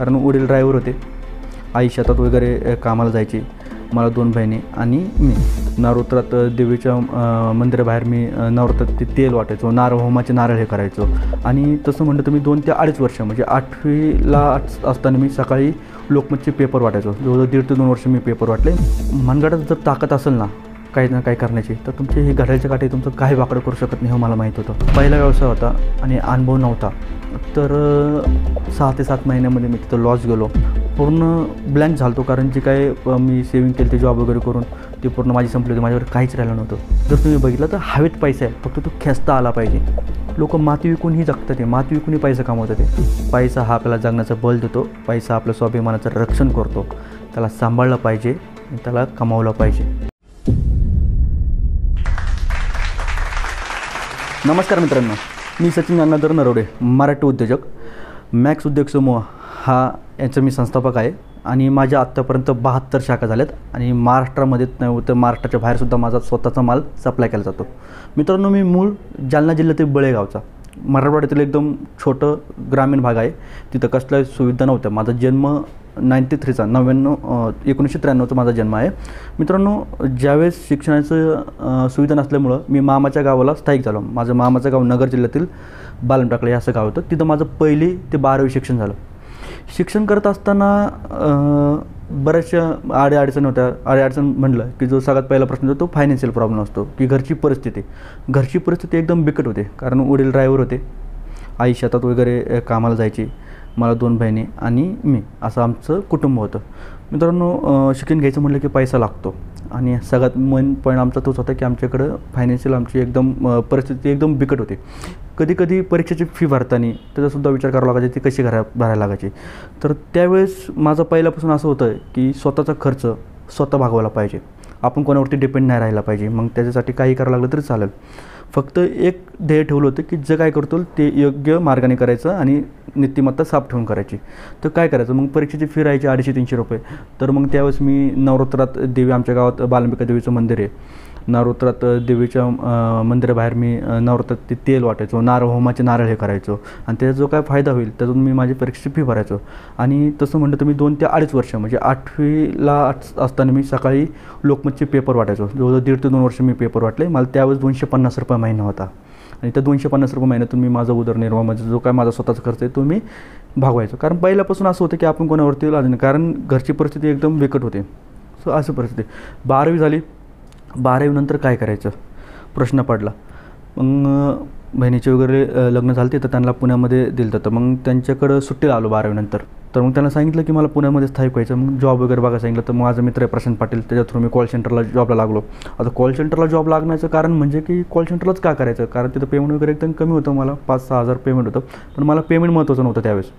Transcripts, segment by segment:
कारण वडील ड्रायव्हर होते, आई शेतात वगैरे कामाला जायची, मला 2 बहिणी आणि मी. नवरात्रात देवीच्या मंदिराबाहेर मी नवरात्रात ते तेल वाटायचो, होमाचे नारळ हे करायचो. आणि तसं म्हटलं तर मी 2 ते 2.5 वर्ष म्हणजे 8वीला असताना मी सकाळी लोकमतचे पेपर वाटायचो. जवळजवळ 1.5 ते 2 वर्ष मी पेपर वाटले. मनगटात जर ताकद असेल ना काही ना काही करण्याची, तर तुमचे हे घड्याळच्या काठी तुमचं काही वाकडं करू शकत नाही हे मला माहीत होतं. पहिला व्यवसाय होता आणि अनुभव नव्हता. तर 6 ते 7 महिन्यामध्ये मी तिथं लॉस गेलो. पूर्ण ब्लँक झालो होतो, कारण जे काय मी सेविंग केली ते जॉब वगैरे करून ते पूर्ण माझी संपली होती. माझ्यावर काहीच राहिलं नव्हतं. जर तुम्ही बघितलं तर हवेत पैसा आहे, फक्त तो खेचता आला पाहिजे. लोक माती विकूनही जगतात, ते माती विकूनही पैसा कमवतात. ते पैसा हा आपल्याला जगण्याचा बल देतो. पैसा आपल्या स्वाभिमानाचं रक्षण करतो. त्याला सांभाळलं पाहिजे आणि त्याला कमावलं पाहिजे. नमस्कार मित्रांनो, मी सचिन गंगाधर नरवडे, मराठी उद्योजक. मॅक्स उद्योग समूह हा याचं मी संस्थापक आहे आणि माझ्या आत्तापर्यंत 72 शाखा झाल्यात आणि महाराष्ट्रामध्येच नाही तर महाराष्ट्राच्या बाहेरसुद्धा माझा स्वतःचा माल सप्लाय केला जातो. मित्रांनो, मी मूळ जालना जिल्ह्यातील बळेगावचा, मराठवाड्यातील एकदम छोटं ग्रामीण भाग आहे. तिथं कसल्याही सुविधा नव्हत्या. माझा जन्म 1993चा माझा जन्म आहे. मित्रांनो, ज्यावेळेस शिक्षणाचं सुविधा नसल्यामुळं मी मामाच्या गावाला स्थायिक झालो. माझं मामाचं गाव नगर जिल्ह्यातील बालमटाकळे असं गाव होतं. तिथं माझं 1ली ते 12वी शिक्षण झालं. शिक्षण करत असताना बऱ्याचशा अडचणी होत्या. अडचण म्हटलं की जो सगळ्यात पहिला प्रश्न होतो तो फायनान्शियल प्रॉब्लेम असतो, की घरची परिस्थिती एकदम बिकट होते. कारण वडील ड्रायव्हर होते, आई शेतात वगैरे कामाला जायची, मला 2 बहिणी आणि मी, असं आमचं कुटुंब होतं. मित्रांनो, शिक्षण घ्यायचं म्हटलं की पैसा लागतो आणि सगळ्यात मेन पॉईंट आमचा तोच होता की आमच्याकडं फायनान्शियल आमची एकदम परिस्थिती एकदम बिकट होती. कधी परीक्षेची फी भरताना त्याचासुद्धा विचार करावा लागायचा, ती कशी भरायला लागायची. तर त्यावेळेस माझं पहिल्यापासून असं होतं की स्वतःचा खर्च स्वतः भागवायला पाहिजे. आपण कोणावरती डिपेंड नाही राहायला पाहिजे. मग त्याच्यासाठी काही करावं लागलं तरी चालेल. फक्त एक ध्येय ठेवलं होतं की जे काय करतो ते योग्य मार्गाने करायचं आणि नीतिमत्ता साफ ठेवून करायची. तर काय करायचं, मग परीक्षेची फी राहायची 250-300 रुपये. तर मग त्यावेळेस मी नवरात्रात देवी, आमच्या गावात बालंबिका देवीचं मंदिर आहे, नवरात्रात देवीच्या मंदिराबाहेर मी नवरात्रात ते तेल वाटायचो, होमाचे नारळ हे करायचो आणि त्याचा जो काय फायदा होईल त्यातून मी माझी परीक्षेची फी भरायचो. आणि तसं म्हटलं तर मी 2 ते 2.5 वर्ष म्हणजे 8वीला असताना मी सकाळी लोकमतचे पेपर वाटायचो. जवळजवळ 1.5 ते 2 वर्ष मी पेपर वाटले. मला त्यावेळेस 250 रुपये महिना होता आणि त्या 250 रुपये महिन्यातून मी माझा उदरनिर्वाह म्हणजे जो काय माझा स्वतःचा खर्च आहे तो मी भागवायचो. कारण पहिल्यापासून असं होतं की आपण कोणावरती लाज नाही, कारण घरची परिस्थिती एकदम बिकट होते. सो अशी परिस्थिती. 12वी झाली. 12वीनंतर काय करायचं प्रश्न पडला. मग बहिणीचे वगैरे लग्न झाले तर त्यांना पुण्यामध्ये दिलं होतं. मग त्यांच्याकडं सुट्टीला आलो 12वीनंतर. तर मग त्यांना सांगितलं की मला पुण्यामध्ये स्थायिक व्हायचं. मग जॉब वगैरे बघायला सांगितलं. तर माझा मित्र आहे प्रशांत पाटील, त्याच्या थ्रू मी कॉल सेंटरला जॉबला लागलो. आता कॉल सेंटरला जॉब लागण्याचं कारण म्हणजे की कॉल सेंटरलाच का करायचं, कारण तिथं पेमेंट वगैरे एकदम कमी होतं. मला 5-6 हजार पेमेंट होतं, पण मला पेमेंट महत्त्वाचं नव्हतं त्यावेळेस.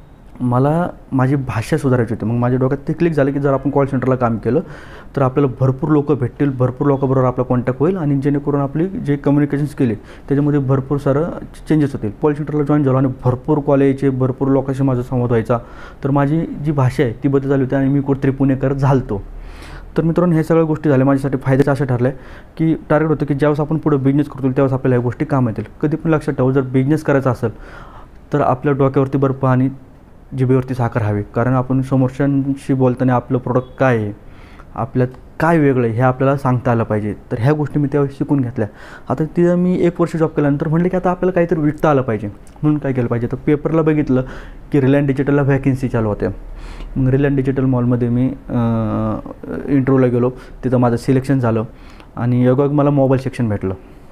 मला माझी भाषा सुधारायची होती. मग माझ्या डोक्यात ते क्लिक झालं की जर आपण कॉल सेंटरला काम केलं तर आपल्याला भरपूर लोक भेटतील, भरपूर लोकांबरोबर आपला कॉन्टॅक्ट होईल आणि जेणेकरून आपली जे कम्युनिकेशन स्किल आहे त्याच्यामध्ये भरपूर सारं चेंजेस होतील. कॉल सेंटरला जॉईन झालो आणि भरपूर कॉल यायचे, भरपूर लोकांशी माझा संवाद व्हायचा. तर माझी जी भाषा आहे ती बदल झाली होती आणि मी कुठेतरी पुणेकर झालतो. तर मित्रांनो, हे सगळ्या गोष्टी झाल्या माझ्यासाठी फायद्याचं असं ठरलं आहे की टार्गेट होतं की ज्यावेळेस आपण पुढे बिझनेस करतो त्यावेळेस आपल्याला ह्या गोष्टी काम येतील. कधी पण लक्षात ठेवा, जर बिझनेस करायचा असेल तर आपल्या डोक्यावरती बर्फ आणि जिभेवरती साखर हवी. कारण आपण समोरच्यांशी बोलताना आपलं प्रोडक्ट काय आहे, आपल्यात काय वेगळं आहे हे आपल्याला सांगता आलं पाहिजे. तर ह्या गोष्टी मी त्यावेळेस शिकून घेतल्या. आता तिथं मी 1 वर्ष जॉब केल्यानंतर म्हटलं की आता आपल्याला काहीतरी विकता आलं पाहिजे. म्हणून काय केलं पाहिजे, तर पेपरला बघितलं की रिलायन्स डिजिटलला व्हॅकन्सी चालू होत्या. मग रिलायन्स डिजिटल मॉलमध्ये मी इंटरव्ह्यूला गेलो. तिथं माझं सिलेक्शन झालं आणि योगायोग मला मोबाईल सेक्शन भेटलं.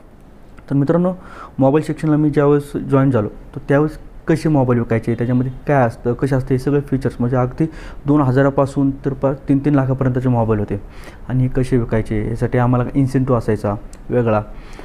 तर मित्रांनो, मोबाईल सेक्शनला मी ज्यावेळेस जॉईन झालो तर त्यावेळेस कसे मोबाईल विकायचे, त्याच्यामध्ये काय असतं, कसे असतं, हे सगळे फीचर्स म्हणजे अगदी 2,000 पासून तर 3-3 लाखापर्यंतचे मोबाईल होते. आणि कसे विकायचे यासाठी आम्हाला इन्सेंटिव्ह असायचा वेगळा.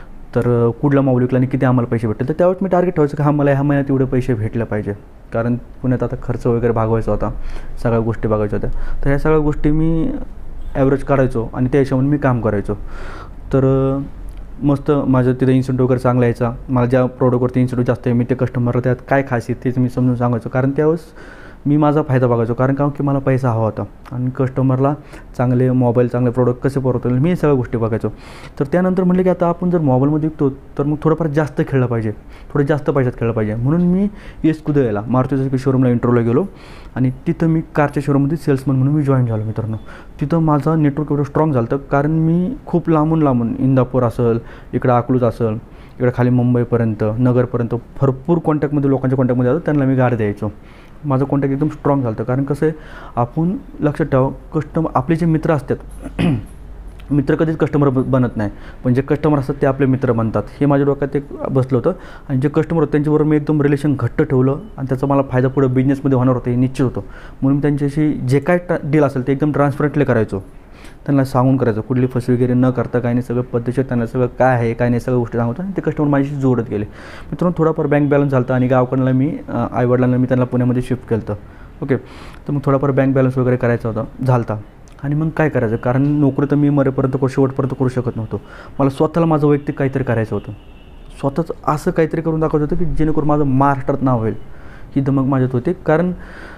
तर कुठला मोबाईल विकला आणि किती आम्हाला पैसे भेटले. तर त्यावेळेस मी टार्गेट ठेवायचं की मला ह्या महिन्यात एवढे पैसे भेटले पाहिजे, कारण पुण्यात आता खर्च वगैरे भागवायचा होता, सगळ्या गोष्टी बघायच्या होत्या. तर ह्या सगळ्या गोष्टी मी ॲव्हरेज काढायचो आणि त्या हिशोबाने मी काम करायचो. तर मस्त माझं तिथं इन्सेंटिव्ह वगैरे चांगला यायचा. मला ज्या प्रोडक्टवरती इन्सेंटिव्ह जास्त आहे मी ते कस्टमरला त्यात काय खासियत तेच मी समजून सांगायचो. कारण त्यावेळेस मी माझा फायदा बघायचो, कारण का की मला पैसा हवा होता आणि कस्टमरला चांगले मोबाईल, चांगले प्रोडक्ट कसे पुरवता येईल, मी सगळ्या गोष्टी बघायचो. तर त्यानंतर म्हटलं की आता आपण जर मोबाईलमध्ये विकतो तर मग थोडंफार जास्त खेळलं पाहिजे, थोडं जास्त पैशात खेळलं पाहिजे. म्हणून मी कुदळला मारुती सुझुकी शोरूमला इंटरव्ह्यूला गेलो आणि तिथं मी कारच्या शोरूममध्ये सेल्समन म्हणून मी जॉईन झालो मित्रांनो. तिथं माझं नेटवर्क एवढं स्ट्रॉंग झालं होतं, कारण मी खूप लांबून इंदापूर असेल, इकडं अकलूज असेल, इकडे खाली मुंबईपर्यंत, नगरपर्यंत भरपूर कॉन्टॅक्टमध्ये, लोकांच्या कॉन्टॅक्टमध्ये जातो, त्यांना मी गाडी द्यायचो. माझं कॉन्टॅक्ट एकदम स्ट्रॉंग झालं होतं. कारण कसं आहे, आपण लक्षात ठेवा, आपले जे मित्र असतात मित्र कधीच कस्टमर बनत नाही, पण जे कस्टमर असतात ते आपले मित्र बनतात. हे माझ्या डोक्यात एक बसलं होतं. आणि जे कस्टमर होते त्यांच्याबरोबर मी एकदम रिलेशन घट्ट ठेवलं आणि त्याचा मला फायदा पुढे बिझनेसमध्ये होणार होता हे निश्चित होतं. म्हणून मी त्यांच्याशी जे काय डील असेल ते एकदम ट्रान्सपरंटली करायचो, त्यांना सांगून करायचं, कुठली फसवेगिरी न करता, काही नाही, सगळं पद्धतशीर त्यांना सगळं काय आहे काय नाही सगळ्या गोष्टी सांगतो आणि ते कस्टमर माझ्याशी जोडत गेले. मित्रांनो थोडाफार बँक बॅलन्स झाला आणि गावकडला मी आईवडिलांना मी त्यांना पुण्यामध्ये शिफ्ट केलं होतं. ओके, तर मग थोडाफार बँक बॅलन्स वगैरे करायचा होता, झाला. आणि मग काय करायचं, कारण नोकरी तर मी मरेपर्यंत शेवटपर्यंत करू शकत नव्हतो. मला स्वतःला माझं वैयक्तिक काहीतरी करायचं होतं, स्वतःच असं काहीतरी करून दाखवायचं होतं की जेणेकरून माझं महाराष्ट्रात नाव होईल. ही धमक माझ्यात होते. कारण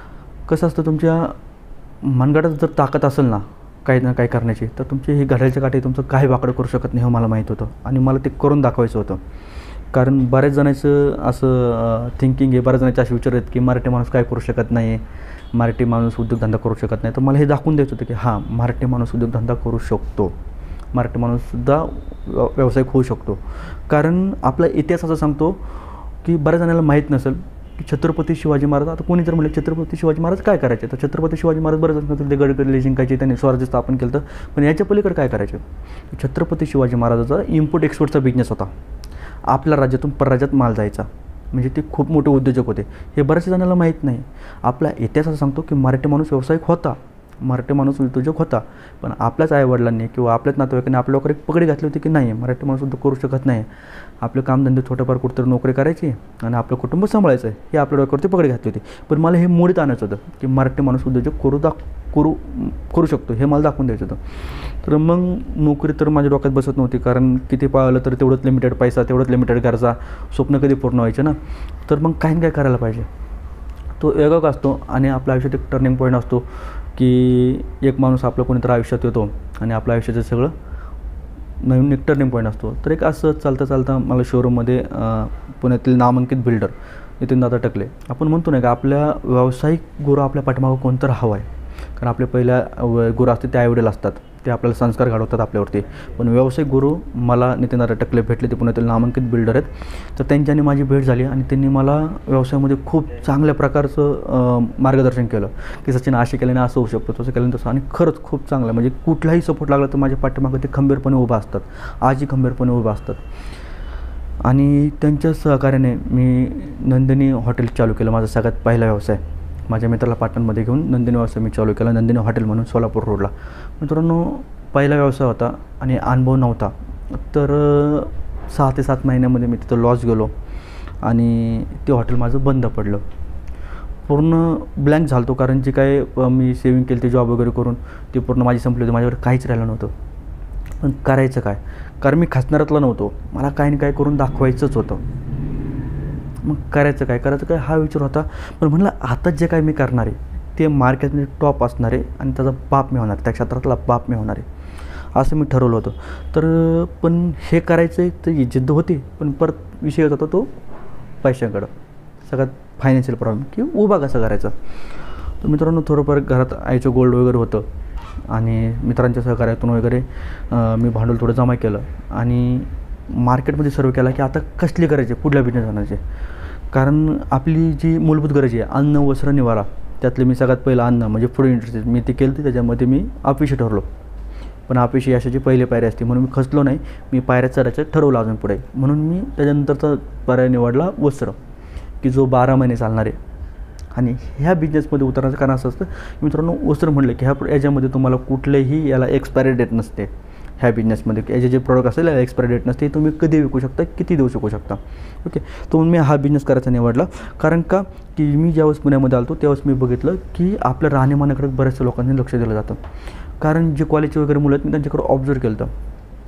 कसं असतं, तुमच्या मनगटात जर ताकद असेल ना काही ना काही करण्याची, तर तुमची ही घड्याळच्या काठी तुमचं काही वाकडं करू शकत नाही हे मला माहीत होतं आणि मला ते करून दाखवायचं होतं. कारण बऱ्याच जणांचं असं थिंकिंग आहे, बऱ्याच जणांचे असे विचार आहेत की मराठी माणूस काय करू शकत नाही, मराठी माणूस उद्योगधंदा करू शकत नाही. तर मला हे दाखवून द्यायचं होतं की हां, मराठी माणूस उद्योगधंदा करू शकतो, मराठी माणूससुद्धा व्यावसायिक होऊ शकतो. कारण आपला इतिहास असं सांगतो की बऱ्याच जणांना माहीत नसेल की छत्रपती शिवाजी महाराज, आता कोणी जर म्हणलं छत्रपती शिवाजी महाराज काय करायचे, तर छत्रपती शिवाजी महाराज बरेच जण ते गडकिल्ले जिंकायचे, त्यांनी स्वराज्य स्थापन केलं. पण याच्या पलीकडे काय करायचे, छत्रपती शिवाजी महाराजाचा इम्पोर्ट एक्सपोर्टचा बिझनेस होता. आपल्या राज्यातून परराज्यात माल जायचा, म्हणजे ते खूप मोठे उद्योजक होते. हे बऱ्याचशा जणांना माहीत नाही. आपला इतिहास असं सांगतो की मराठी माणूस व्यावसायिक होता, मराठी माणूस उद्योजक होता. पण आपल्याच आईवडिलांनी किंवा आपल्याच नातेवाईकांनी आपल्या लोकांना एक पगडी घातली होती की नाही, मराठी माणूस उद्योग करू शकत नाही, आपले कामधंदे छोटेफार कुठेतरी नोकरी करायची आणि आपलं कुटुंब सांभाळायचं आहे, हे आपल्या डोक्यावरती पगडी घातली होती. पण मला हे मोडीत आणायचं होतं की मराठी माणूस उद्योजक करू शकतो, हे मला दाखवून द्यायचं होतं. तर मग नोकरी तर माझ्या डोक्यात बसत नव्हती, कारण किती पाळलं तर तेवढंच लिमिटेड पैसा, तेवढंच लिमिटेड गरजा, स्वप्न कधी पूर्ण व्हायचे ना. तर मग काही ना काय करायला पाहिजे. तो वेगळा असतो आणि आपल्या आयुष्यात एक टर्निंग पॉईंट असतो की एक माणूस आपलं कोणीतरी आयुष्यात येतो आणि आपल्या आयुष्याचं सगळं नवीन एक टर्निंग पॉईंट असतो. तर एक असं चालता मला शोरूममध्ये पुण्यातील नामांकित बिल्डर नितीनदादा टकले, आपण म्हणतो नाही का, आपल्या व्यावसायिक गुरु आपल्या पाठीमागं कोणतं हवं आहे. कारण आपले पहिल्या गुरु असते ते आईवडील असतात, ते आपल्याला संस्कार घडवतात आपल्यावरती. पण व्यावसायिक गुरु मला नितीनदादा टकले भेटले, ते पुण्यातील नामांकित बिल्डर आहेत. तर त्यांच्यानी माझी भेट झाली आणि त्यांनी मला व्यवसायामध्ये खूप चांगल्या प्रकारचं मार्गदर्शन केलं की सचिन असे केल्याने असं होऊ शकतो, तसं केल्याने तसं. आणि खरंच खूप चांगलं, म्हणजे कुठलाही सपोर्ट लागला तर माझ्या पाठीमागं ते खंबीरपणे उभा असतात, आजही खंबीरपणे उभा असतात. आणि त्यांच्या सहकार्याने मी नंदिनी हॉटेल चालू केलं, माझा सगळ्यात पहिला व्यवसाय. माझ्या मित्राला पाटणमध्ये घेऊन नंदिनी व्यवसाय मी चालू केला, नंदिनी हॉटेल म्हणून, सोलापूर रोडला. मित्रांनो पहिला व्यवसाय होता आणि अनुभव नव्हता. तर 6 ते 7 महिन्यामध्ये मी तिथं लॉस गेलो आणि ते हॉटेल माझं बंद पडलं. पूर्ण ब्लँक झालो होतो, कारण जे काय मी सेविंग केली ते जॉब वगैरे करून ते पूर्ण माझी संपली होती, माझ्यावर काहीच राहिलं नव्हतं. पण करायचं काय, कारण मी खचणारातला नव्हतो, मला काही ना काय करून दाखवायचंच होतं. मग करायचं काय हा विचार होता. पण म्हणलं आता जे काय मी करणार आहे ते मार्केटमध्ये टॉप असणार आहे आणि त्याचा बाप मी होणार, त्या क्षेत्रातला बाप मी होणार आहे, असं मी ठरवलं होतं. तर पण हे करायचं तर ही जिद्द होती, पण परत विषय होता तो पैशाकडं, सगळ्यात फायनान्शियल प्रॉब्लेम की उभा कसा करायचा. तर मित्रांनो थोडंफार घरात आईचं गोल्ड वगैरे होतं आणि मित्रांच्या सहकार्यातून वगैरे मी भांडवल थोडं जमा केलं आणि मार्केटमध्ये सर्व केला की आता कसली करायचे, कुठल्या बिझनेस आणायचे. कारण आपली जी मूलभूत गरज आहे अन्न वस्त्र निवारा, त्यातले मी सगळ्यात पहिलं अन्न म्हणजे फूड इंडस्ट्री मी ते केलं, त्याच्यामध्ये मी अपयशी ठरलो. पण अपयशी यशाची पहिली पायरी असते, म्हणून मी खचलो नाही, मी पायऱ्या चढायचं ठरवलं अजून पुढे. म्हणून मी त्याच्यानंतरचा पर्याय निवडला वस्त्र, की जो 12 महिने चालणार आहे. आणि ह्या बिझनेसमध्ये उतरण्याचं कारण असं असतं मित्रांनो, वस्त्र म्हटलं की याच्यामध्ये तुम्हाला कुठलेही याला एक्सपायरी डेट नसते. ह्या बिझनेसमध्ये याचे जे प्रोडक्ट असेल याला एक्सपायरी डेट नसते, तुम्ही कधी विकू शकता, किती देऊ शकू शकता. ओके, तर मी हा बिझनेस करायचा निवडला. कारण का की मी ज्यावेळेस पुण्यामध्ये आलो त्यावेळेस मी बघितलं की आपल्या राहणीमानाकडे बऱ्याचशा लोकांनी लक्ष दिलं जातं. कारण जे कॉलेजचे वगैरे मुलं आहेत मी त्यांच्याकडे ऑब्झर्व केलं होतं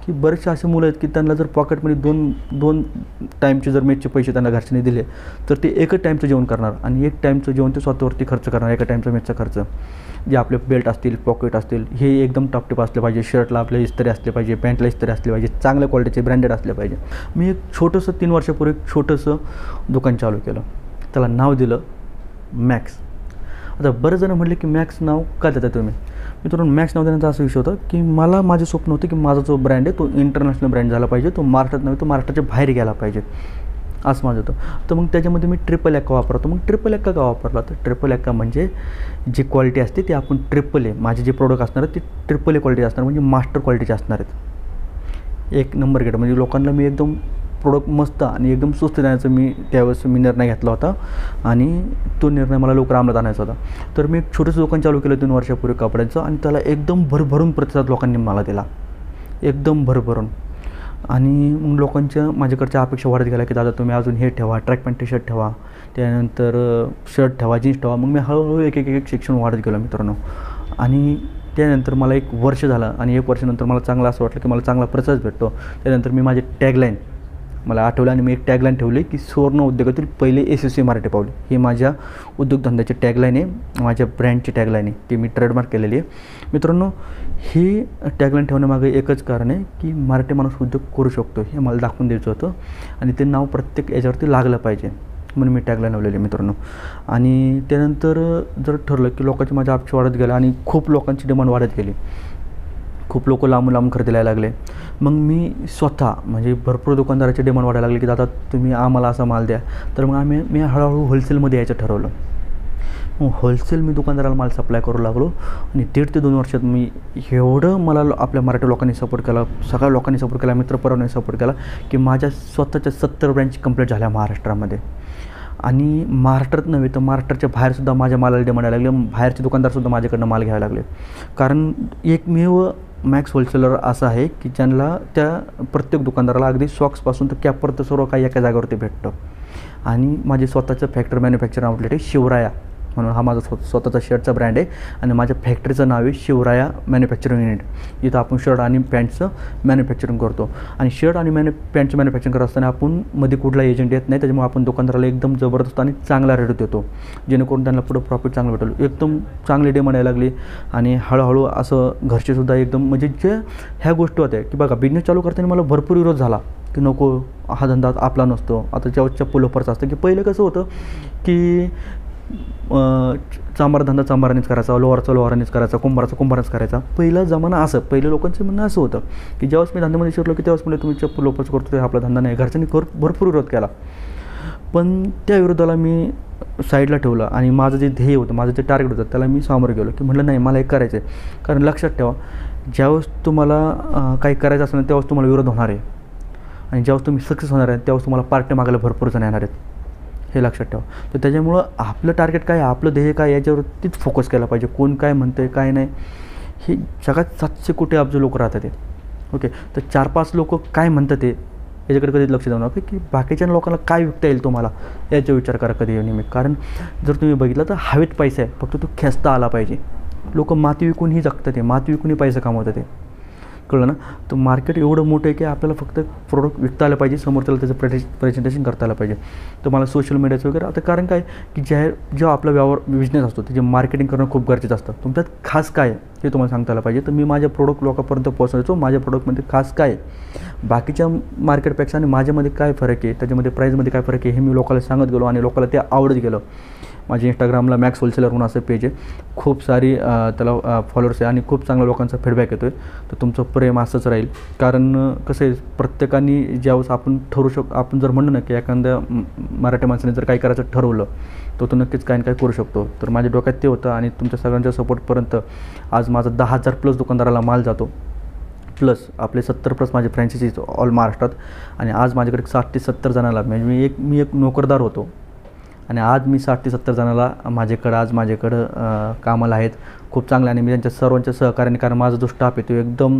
की बरेचसे असे मुलं आहेत की त्यांना जर पॉकेटमध्ये दोन टाईमचे जर मेसचे पैसे त्यांना घरच्यांनी दिले तर ते एकच टाईमचं जेवण करणार आणि एक टाईमचं जेवण ते स्वतःवरती खर्च करणार, एका टाईमचा मेसचा खर्च. जे आपले बेल्ट असतील, पॉकेट असतील, हे एकदम टापटीप असले पाहिजे, शर्टला आपले इस्त्री असले पाहिजे, पॅन्टला इस्त्री असले पाहिजे, चांगल्या क्वालिटीचे ब्रँडेड असले पाहिजे. मी एक छोटंसं 3 वर्षापूर्वी एक छोटंसं दुकान चालू केलं. त्याला नाव दिलं मॅक्स. आता बरेच जण म्हटले की मॅक्स नाव का देता तुम्ही? मित्रांनो, मॅक्स नाव देण्याचा असं विषय होता की मला माझे स्वप्न होते की माझा जो ब्रँड आहे तो इंटरनॅशनल ब्रँड झाला पाहिजे, तो महाराष्ट्रात नव्हे तो महाराष्ट्राच्या बाहेर गेला पाहिजे, असं माझं होतं. तर मग त्याच्यामध्ये मी ट्रिपल एक्का वापरतो. मग ट्रिपल एक्का का वापरला? तर ट्रिपल एक्का म्हणजे जी क्वालिटी असते ती आपण ट्रिपल ए, माझे जे प्रोडक्ट असणार आहेत ते ट्रिपल ए क्वालिटी असणार, म्हणजे मास्टर क्वालिटीचे असणार आहेत. एक नंबर गेट म्हणजे लोकांना मी एकदम प्रोडक्ट मस्त आणि एकदम स्वस्त देण्याचा त्यावेळेस निर्णय घेतला होता आणि तो निर्णय मला लवकर अंमलात आणायचा होता. तर मी एक छोटंसं दुकान चालू केलं 3 वर्षापूर्वी कपड्यांचं आणि त्याला एकदम भरभरून प्रतिसाद लोकांनी मला दिला, एकदम भरभरून. आणि मग लोकांच्या माझ्याकडच्या अपेक्षा वाढत गेल्या की दादा तुम्ही अजून हे ठेवा, ट्रॅक पॅन्ट टी शर्ट ठेवा, त्यानंतर शर्ट ठेवा, जीन्स ठेवा. मग मी हळूहळू एक सेक्शन वाढत गेलो मित्रांनो. आणि त्यानंतर मला 1 वर्ष झालं आणि 1 वर्षानंतर मला चांगलं असं वाटलं की मला चांगला प्रतिसाद भेटतो. त्यानंतर मी माझे टॅगलाईन मला आठवलं आणि मी एक टॅगलाईन ठेवली की सुवर्ण उद्योगातील पहिले यशस्वी मराठी पावले. ही माझ्या उद्योगधंद्याची टॅगलाईन आहे, माझ्या ब्रँडची टॅगलाईन आहे, ती मी ट्रेडमार्क केलेली आहे. मित्रांनो, ही टॅगलाईन ठेवण्यामागे एकच कारण आहे की मराठी माणूस उद्योग करू शकतो हे मला दाखवून द्यायचं होतं आणि ते नाव प्रत्येक याच्यावरती लागलं पाहिजे म्हणून मी टॅगलाईन लावलेली आहे मित्रांनो. आणि त्यानंतर जर ठरलं की लोकांची माझ्या अपेक्षा वाढत गेल्या आणि खूप लोकांची डिमांड वाढत गेली, खूप लोक लांबून खरेदीला यायला लागले. मग मी स्वतः म्हणजे भरपूर दुकानदाराची डिमांड वाढायला लागली की दादा तुम्ही आम्हाला असा माल द्या. तर मग मी हळूहळू होलसेलमध्ये यायचं ठरवलं. मग होलसेल मी दुकानदाराला माल सप्लाय करू लागलो आणि 1.5 ते 2 वर्षात मी एवढं मला आपल्या मराठी लोकांनी सपोर्ट केला, सगळ्या लोकांनी सपोर्ट केला, मित्रपरिवाराने सपोर्ट केला की माझ्या स्वतःच्या 70 ब्रँच कंप्लीट झाल्या महाराष्ट्रामध्ये. आणि महाराष्ट्रात नव्हे तर महाराष्ट्राच्या बाहेरसुद्धा माझ्या मालाला डिमांड यायला लागले, बाहेरचे दुकानदारसुद्धा माझ्याकडनं माल घ्यायला लागले. कारण एकमेव मॅक्स होलसेलर असं आहे की ज्यांना त्या प्रत्येक दुकानदाराला अगदी सॉक्सपासून तर कॅपपर्यंत सर्व काही एका जागेवरती भेटतं. आणि माझे स्वतःचं फॅक्टरी मॅन्युफॅक्चरिंग आउटलेट आहे शिवराया म्हणून, हा माझा स्वतःचा शर्टचा ब्रँड आहे आणि माझ्या फॅक्टरीचं नाव आहे शिवराया मॅन्युफॅक्चरिंग युनिट. इथं आपण शर्ट आणि पॅन्टचं मॅन्युफॅक्चरिंग करतो. आणि शर्ट आणि पॅन्टचं मॅन्युफॅक्चरिंग करत असताना आपण मध्ये कुठला एजंट येत नाही, त्याच्यामुळे आपण दुकानदाराला एकदम जबरदस्त आणि चांगला रेट देतो जेणेकरून त्यांना पुढं प्रॉफिट चांगलं भेटेल. एकदम चांगली डिमांड यायला लागली आणि हळूहळू असं घरचेसुद्धा एकदम म्हणजे जे ह्या गोष्टी होत्या की बघा बिझनेस चालू करताना मला भरपूर विरोध झाला की नको हा धंदा आपला नसतो. आता जेव्हा चप्पल ऑफरचं असतं की पहिलं कसं होतं की चांबार धंदा चांबारानेच करायचा, लोहाराचा लोहारानेच करायचा, कुंभाराचा कुंभारच करायचा. पहिला जमाना असं, पहिल्या लोकांचं म्हणणं असं होतं की जेव्हाच मी धंद्यामध्ये शिरलो की तेव्हाच म्हणजे तुम्ही चप्पल लोपच करतो ते आपला धंदा नाही. घरच्यांनी भरपूर विरोध केला, पण त्या विरोधाला मी साईडला ठेवलं आणि माझं जे ध्येय होतं, माझं जे टार्गेट होतं त्याला मी सामोरं गेलो की म्हटलं नाही मला हे करायचं आहे. कारण लक्षात ठेवा ज्यावेळेस तुम्हाला काही करायचं असेल ना तेव्हाच तुम्हाला विरोध होणार आहे आणि ज्यावेळेस तुम्ही सक्सेस होणार आहे त्यावेळेस तुम्हाला पार्टी मागायला भरपूर जण येणार आहेत, हे लक्षात ठेवा. तर त्याच्यामुळं आपलं टार्गेट काय आहे, आपलं ध्येय काय याच्यावरतीच फोकस केला पाहिजे. कोण काय म्हणतं आहे काय नाही, हे जगात 700 कोटी अब्ज लोक राहतात ते. ओके, तर 4-5 लोक काय म्हणतात ते याच्याकडे कधीच लक्ष देऊ नका की बाकीच्या लोकांना काय विकता येईल तुम्हाला याचा विचार करा कधी नेहमी. कारण जर तुम्ही बघितलं तर हवेत पैसा आहे, फक्त तो खेचता आला पाहिजे. लोक माती विकूनही जगतात, ते माती विकूनही पैसा कमवतात, ते कळलं ना. तर मार्केट एवढं मोठं आहे की आपल्याला फक्त प्रोडक्ट विकता आलं पाहिजे, समोरच्याला त्याचं प्रेझेंटेशन करता आलं पाहिजे. तर मला सोशल मीडियाचं वगैरे आता कारण काय की जेव्हा आपला बिझनेस असतो त्याचे मार्केटिंग करणं खूप गरजेचं असतं. तुमच्यात खास काय आहे हे तुम्हाला सांगता आलं पाहिजे. तर मी माझ्या प्रोडक्ट लोकांपर्यंत पोहोचवायचो, माझ्या प्रोडक्टमध्ये खास काय आहे, बाकीच्या मार्केटपेक्षा आणि माझ्यामध्ये काय फरक आहे, त्याच्यामध्ये प्राईजमध्ये काय फरक आहे हे मी लोकांना सांगत गेलो आणि लोकांना ते आवडत गेलं. माझ्या इंस्टाग्रामला मॅक्स होलसेलर म्हणून असं पेज आहे, खूप सारी त्याला फॉलोअर्स आहे आणि खूप चांगल्या लोकांचा फीडबॅक येतो आहे. तर तुमचं प्रेम असंच राहील. कारण कसं आहे प्रत्येकाने ज्यावेळेस आपण आपण जर म्हणलं ना की एखाद्या मराठी माणसाने जर काही करायचं ठरवलं तर तो नक्कीच काही ना काही करू शकतो. तर माझ्या डोक्यात ते होतं आणि तुमच्या सगळ्यांच्या सपोर्टपर्यंत आज माझा 10,000+ दुकानदाराला माल जातो, प्लस आपले 70+ माझे फ्रँचायसीज ऑल महाराष्ट्रात. आणि आज माझ्याकडे 60 ते 70 जणांना म्हणजे मी एक नोकरदार होतो आणि आज मी 60 ते 70 जणांना माझ्याकडं कामाला आहेत खूप चांगले. आणि मी त्यांच्या सर्वांच्या सहकार्याने, कारण माझा जो स्टाफ आहे तो एकदम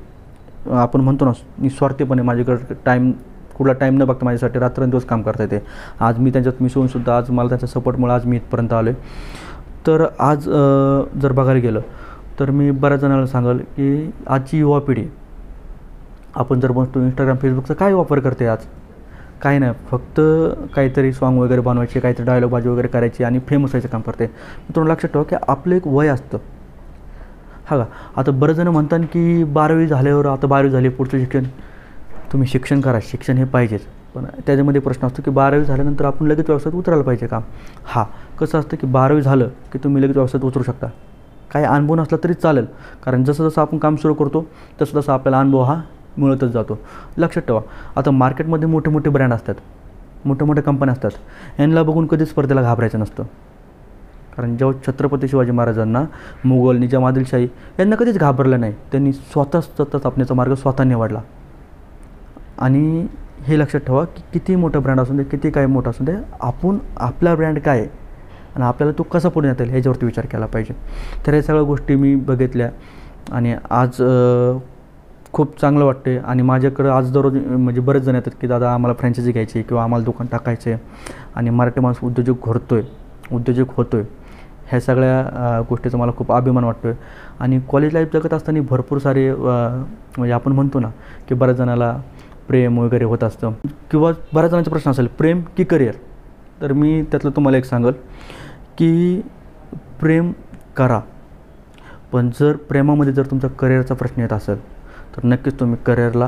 आपण म्हणतो ना निस्वार्थीपणे माझ्याकडे कुठला टाईम न बघता माझ्यासाठी रात्रंदिवस काम करता येते. आज मी त्यांच्यात मिसळूनसुद्धा आज मला त्यांच्या सपोर्टमुळे आज मी इथपर्यंत आलो आहे. तर आज जर बघायला गेलं तर मी बऱ्याच जणांना सांगाल की आजची युवा पिढी आपण जर बघतो इंस्टाग्राम फेसबुकचा काय वापर करते आज, काही नाही, फक्त काहीतरी सॉन्ग वगैरे बनवायचे, काहीतरी डायलॉगबाजी वगैरे करायची आणि फेमस व्हायचं काम करते. मित्रांनो लक्षात ठेवा की आपलं एक वय असतं. हा का, आता बरेच जण म्हणतात की 12वी झाल्यावर, आता 12वी झाली पुढचं शिक्षण, तुम्ही शिक्षण करा, शिक्षण हे पाहिजेच, पण त्याच्यामध्ये प्रश्न असतो की 12वी झाल्यानंतर आपण लगेच व्यवसायात उतरायला पाहिजे का. हा, कसं असतं की 12वी झालं की तुम्ही लगेच व्यवसायात उतरू शकता, काही अनुभव नसला तरी चालेल, कारण जसं जसं आपण काम सुरू करतो तसं तसं आपल्याला अनुभव हा मिळतच जातो. लक्षात ठेवा, आता मार्केटमध्ये मोठे मोठे ब्रँड असतात, मोठ्या मोठ्या कंपन्या असतात, यांना बघून कधीच स्पर्धेला घाबरायचं नसतं. कारण जेव्हा छत्रपती शिवाजी महाराजांना मुघल, निजाम, आदिलशाही यांना कधीच घाबरलं नाही, त्यांनी स्वतः आपण्याचा मार्ग स्वतः निवडला. आणि हे लक्षात ठेवा की किती मोठा ब्रँड असून दे, किती काय मोठा असून दे, आपण आपला ब्रँड काय आहे आणि आपल्याला तो कसा पुढे नेता येईल ह्याच्यावरती विचार केला पाहिजे. तर या सगळ्या गोष्टी मी बघितल्या आणि आज खूप चांगलं वाटते. आणि माझ्याकडं आज दररोज म्हणजे बरेच जण येतात की दादा आम्हाला फ्रँचायझी घ्यायची किंवा आम्हाला दुकान टाकायचं आहे, आणि मराठी माणूस उद्योजक उद्योजक होतो आहे, ह्या सगळ्या गोष्टीचा मला खूप अभिमान वाटतो आहे. आणि कॉलेज लाईफ जगत असताना भरपूर सारे म्हणजे आपण म्हणतो ना की बऱ्याच जणाला प्रेम वगैरे होत असतं, किंवा बऱ्याच जणांचा प्रश्न असेल प्रेम की करिअर. तर मी त्यातलं तुम्हाला एक सांगेल की प्रेम करा, पण जर प्रेमामध्ये जर तुमचा करिअरचा प्रश्न येत असेल तर नक्कीच तुम्ही करिअरला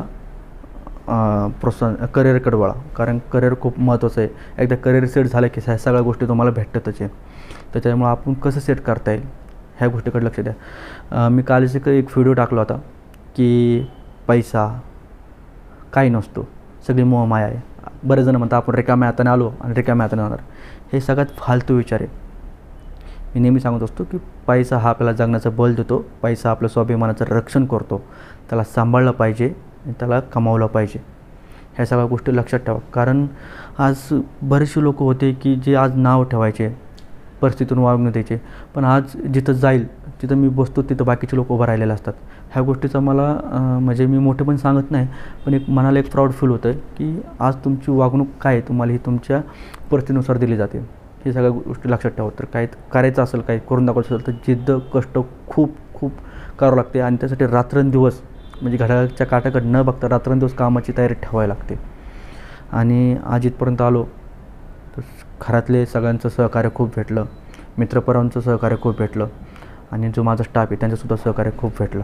करिअरकडे वळा, कारण करिअर खूप महत्त्वाचं आहे. एकदा करिअर सेट झालं की ह्या सगळ्या गोष्टी तुम्हाला भेटतातच आहे. त्याच्यामुळे आपण कसं सेट करता येईल ह्या गोष्टीकडे लक्ष द्या. मी कालच एक व्हिडिओ टाकला होता की पैसा काही नसतो, सगळी मोहमाया आहे. बरेच जण म्हणतात आपण रिकाम्या हाताने आलो आणि रिकाम्या हाताने जाणार, हे सगळ्यात फालतू विचार आहे. मी नेहमी सांगत असतो की पैसा हा आपल्याला जगण्याचं बळ देतो, पैसा आपल्या स्वाभिमानाचं रक्षण करतो, त्याला सांभाळलं पाहिजे आणि त्याला कमावलं पाहिजे. ह्या सगळ्या गोष्टी लक्षात ठेवा, कारण आज बरेचसे लोक होते की जे आज नाव ठेवायचे, परिस्थितीतून वागणूक द्यायचे, पण आज जिथं जाईल तिथं मी बसतो तिथं बाकीचे लोक उभं राहिलेले असतात. ह्या गोष्टीचा मला म्हणजे मी मोठे पण सांगत नाही, पण एक मनाला एक प्राऊड फील होतं की आज तुमची वागणूक काय आहे तुम्हाला ही तुमच्या परिस्थितीनुसार दिली जाते. हे सगळ्या गोष्टी लक्षात ठेवा. तर काय करायचं असेल, काही करून दाखवायचं असेल तर जिद्द, कष्ट खूप खूप करावं लागते, आणि त्यासाठी रात्रंदिवस म्हणजे घड्याळाच्या काटाकडे न बघता रात्रंदिवस कामाची तयारी ठेवावी लागते. आणि आज इथपर्यंत आलो तर घरातले सगळ्यांचं सहकार्य खूप भेटलं, मित्रपरांचं सहकार्य खूप भेटलं, आणि जो माझा स्टाफ आहे त्यांचंसुद्धा सहकार्य खूप भेटलं.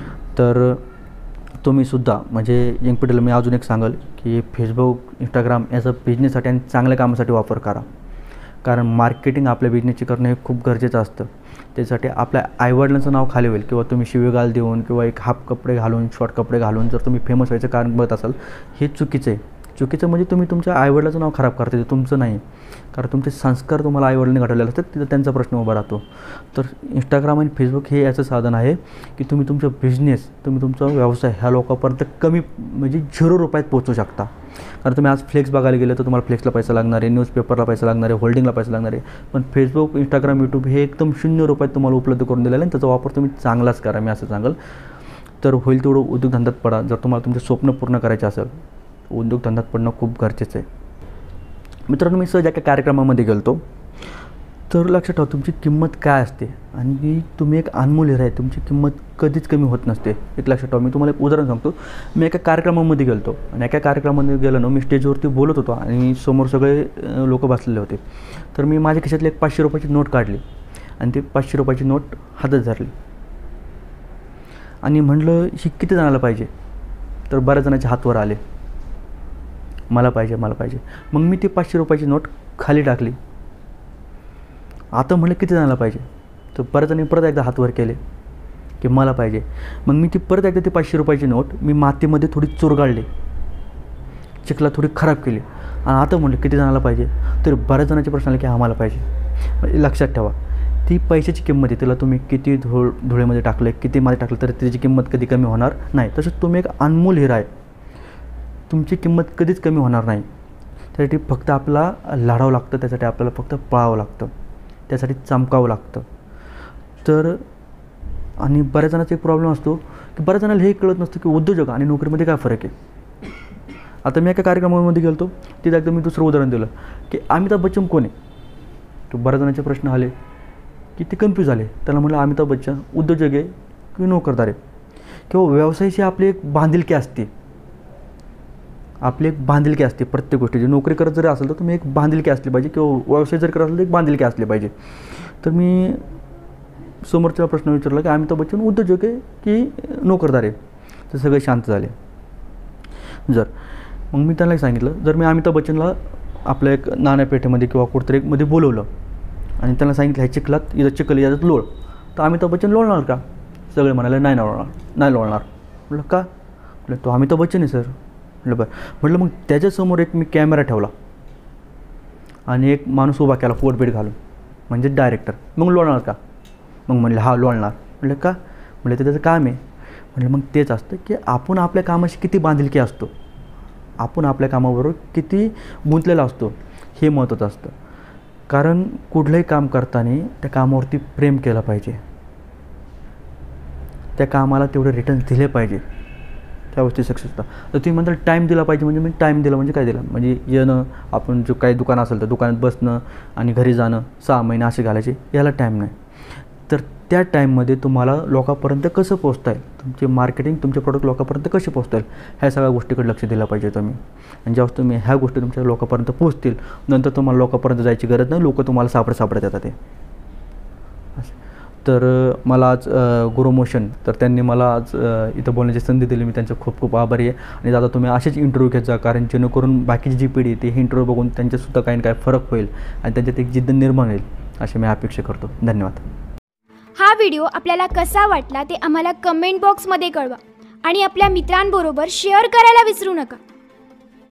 तर तुम्हीसुद्धा म्हणजे यंग पिढीला मी अजून एक सांगेल की फेसबुक, इंस्टाग्राम याचा बिझनेससाठी आणि चांगल्या कामासाठी वापर करा, कारण मार्केटिंग आपल्या बिझनेसची करणं हे खूप गरजेचं असतं. त्यासाठी आपल्या आईवडिलांचं नाव खाली होईल, किंवा तुम्ही शिवीगाळ देऊन किंवा एक हाफ कपडे घालून, शॉर्ट कपडे घालून जर तुम्ही फेमस व्हायचं कारण बघत असाल, हे चुकीचं आहे. चुकीचं म्हणजे तुम्ही तुमच्या आईवडिलाचं नाव खराब करता, ते तुमचं नाही, कारण तुमचे संस्कार तुम्हाला आईवडिलांनी घडवलेले असतात, तिथं त्यांचा प्रश्न उभा राहतो. तर इंस्टाग्राम आणि फेसबुक हे याचं साधन आहे की तुम्ही तुमचा बिझनेस, तुम्ही तुमचा व्यवसाय ह्या लोकांपर्यंत कमी म्हणजे 0 रुपयात पोहोचू शकता. कारण तुम्ही आज फ्लेक्स बघायला गेलं तर तुम्हाला फ्लेक्सला पैसा लागणार आहे, न्यूजपेपरला पैसा लागणार आहे, होल्डिंगला पैसा लागणार आहे, पण फेसबुक, इंस्टाग्राम, यूट्यूब हे एकदम 0 रुपयात तुम्हाला उपलब्ध करून दिलेलं आहे, आणि त्याचा वापर तुम्ही चांगलाच करा, मी असं सांगेल. तर होईल तेवढं उद्योगधंद्यात पडा. जर तुम्हाला तुमचे स्वप्न पूर्ण करायचे असेल, उद्योगधंद्यात पडणं खूप गरजेचं आहे. मित्रांनो, मी सहज एका कार्यक्रमामध्ये गेलो तर लक्षात ठेवा तुमची किंमत काय असते, आणि तुम्ही एक अनमोल हिरा आहे, तुमची किंमत कधीच कमी होत नसते. एक लक्षात ठेवा. मी तुम्हाला एक उदाहरण सांगतो. मी एका कार्यक्रमामध्ये गेलो, आणि एका कार्यक्रमामध्ये गेलो ना, मी स्टेजवरती बोलत होतो आणि समोर सगळे लोक बसलेले होते. तर मी माझ्या खिशातली एक 500 रुपयाची नोट काढली, आणि ती 500 रुपयाची नोट हातात धरली, आणि म्हटलं ही किती जणाला पाहिजे. तर बऱ्याच जणांचे हात वर आले, मला पाहिजे, मला पाहिजे. मग मी ती 500 रुपयाची नोट खाली टाकली. आता म्हटलं किती जणांना पाहिजे. तर बऱ्याच जणांनी परत एकदा हात वर केले की मला पाहिजे. मग मी परत एकदा ती 500 रुपयाची नोट मी मातीमध्ये थोडी चुरगाळली, चिखला थोडी खराब केली, आणि आता म्हटलं किती जणांना पाहिजे. तर बऱ्याच जणांचे प्रश्न आले की आम्हाला पाहिजे. लक्षात ठेवा, ती पैशाची किंमत आहे, तिला तुम्ही किती धुळेमध्ये टाकलं, किती मध्ये टाकलं तरी त्याची किंमत कधी कमी होणार नाही. तसंच तुम्ही एक अनमोल हिरा आहे, तुमची किंमत कधीच कमी होणार नाही. त्यासाठी फक्त आपल्याला लढावं लागतं, त्यासाठी आपल्याला फक्त पळावं लागतं, त्यासाठी चमकावं लागतं. तर आणि बऱ्याच जणांचा एक प्रॉब्लेम असतो की बऱ्याच जणांना हे कळत नसतं की उद्योजक आणि नोकरीमध्ये काय फरक आहे. आता मी एका कार्यक्रमामध्ये गेलो, तिथं एकदा मी दुसरं उदाहरण दिलं की अमिताभ बच्चन कोण आहे. तर बऱ्याच जणांचे प्रश्न आले की ते कन्फ्यूज झाले. त्याला म्हटलं अमिताभ बच्चन उद्योजक आहे की नोकरदार आहे, किंवा व्यवसायाची आपली एक बांधिलकी असते आपली एक बांधिलकी असते प्रत्येक गोष्टीची. नोकरी करत जरी असेल तर तुम्ही एक बांधिलकी असली पाहिजे, किंवा व्यवसाय जरी करत असेल तर एक बांधिलकी असली पाहिजे. तर मी समोरच्याला प्रश्न विचारला की अमिताभ बच्चन उद्योजक आहे की नोकरदार आहे. तर सगळे शांत झाले. मग मी त्यांना सांगितलं, जर मी अमिताभ बच्चनला आपल्या एक नाण्यापेठेमध्ये किंवा कुठतरी एकमध्ये बोलवलं आणि त्यांना सांगितलं ह्या चिखलात इथं चिखल याच्यात लोळ, तर अमिताभ बच्चन लोळणार का? सगळे म्हणाले नाही लोळणार. म्हटलं का? म्हटलं तो अमिताभ बच्चन आहे सर. म्हटलं बरं. म्हटलं मग त्याच्यासमोर एक मी कॅमेरा ठेवला आणि एक माणूस उभा केला कोटबीट घालून, म्हणजे डायरेक्टर, मग लोळणार का? मग म्हणलं हा लोळणार. म्हटलं का? म्हटलं ते त्याचं काम आहे. म्हटलं मग तेच असतं की आपण आपल्या कामाशी किती बांधिलकी असतो, आपण आपल्या कामाबरोबर किती गुंतलेला असतो, हे महत्त्वाचं असतं. कारण कुठलंही काम करताना त्या कामावरती प्रेम केलं पाहिजे, त्या कामाला तेवढे रिटर्न्स दिले पाहिजे, त्या गोष्टी सक्सेस होतात. तर तुम्ही म्हणताल टाईम दिला पाहिजे, म्हणजे मी टाईम दिला म्हणजे काय दिला, म्हणजे येणं, आपण जो काही दुकान असेल तर दुकानात बसणं आणि घरी जाणं 6 महिने असे घालायचे, याला टाईम नाही. तर त्या टाईममध्ये तुम्हाला लोकांपर्यंत कसं पोहोचता येईल, तुमचे मार्केटिंग, तुमचे प्रोडक्ट लोकांपर्यंत कसे पोहोचता येईल, ह्या सगळ्या गोष्टीकडे लक्ष दिलं पाहिजे तुम्ही. आणि जेव्हा तुम्ही ह्या गोष्टी तुमच्या लोकांपर्यंत पोहोचतील, नंतर तुम्हाला लोकांपर्यंत जायची गरज नाही, लोक तुम्हाला सापडत येतात ते. तर मला आज गुरुमोशन, तर त्यांनी मला आज इथं बोलण्याची संधी दिली, मी त्यांचं खूप खूप आभारी आहे. आणि दादा तुम्ही असेच इंटरव्ह्यू घेत जा, कारण जेणेकरून बाकीची जी पिढी ती हे इंटरव्ह्यू बघून त्यांच्यासुद्धा काही ना काही फरक होईल आणि त्यांच्यात एक जिद्द निर्माण होईल, अशी मी अपेक्षा करतो. धन्यवाद. हा व्हिडिओ आपल्याला कसा वाटला ते आम्हाला कमेंट बॉक्समध्ये कळवा आणि आपल्या मित्रांबरोबर शेअर करायला विसरू नका.